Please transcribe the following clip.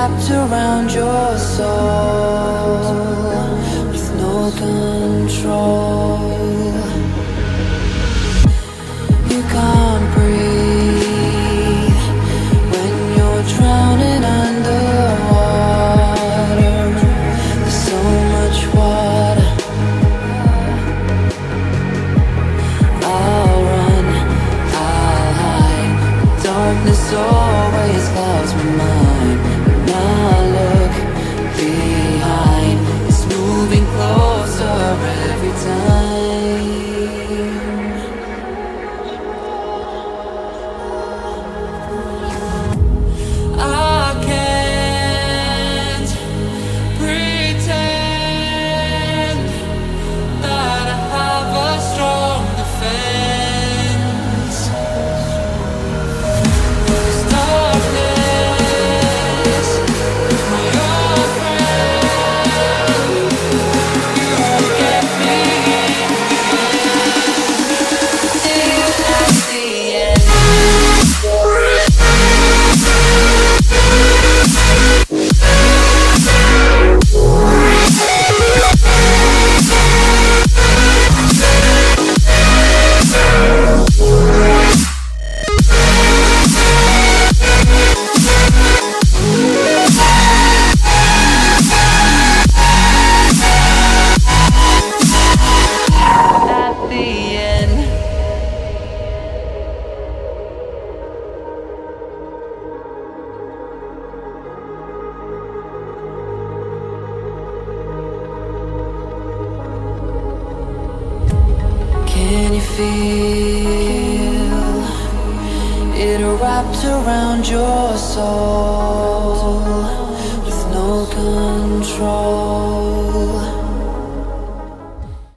wrapped around your soul with no control. You can't breathe when you're drowning underwater. There's so much water. I'll run, I'll hide. Darkness always clouds my mind. When I look behind, it's moving closer every time. I can't pretend that I have a strong defense. This darkness is my old friend. You won't get me at the end. At the end. Can you feel it wrapped around your soul with no control?